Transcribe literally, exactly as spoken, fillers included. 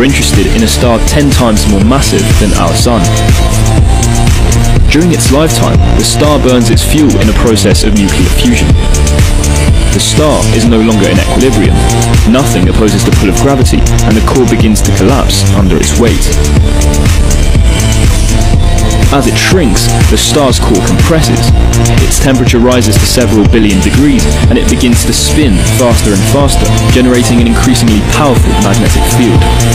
are interested in a star ten times more massive than our Sun. During its lifetime, the star burns its fuel in a process of nuclear fusion. The star is no longer in equilibrium. Nothing opposes the pull of gravity, and the core begins to collapse under its weight. As it shrinks, the star's core compresses. Its temperature rises to several billion degrees, and it begins to spin faster and faster, generating an increasingly powerful magnetic field.